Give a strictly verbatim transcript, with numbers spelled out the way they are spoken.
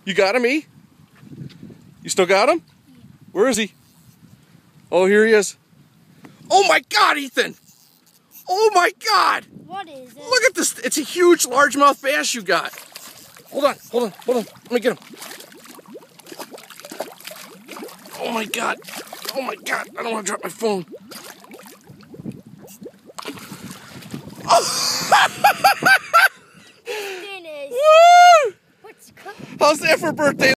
You got him, E? You still got him? Where is he? Oh, here he is. Oh my God, Ethan! Oh my God! What is it? Look at this. It's a huge largemouth bass you got. Hold on, hold on, hold on. Let me get him. Oh my God. Oh my God. I don't want to drop my phone. Finish. Woo! What's cooking? How's that for birthday?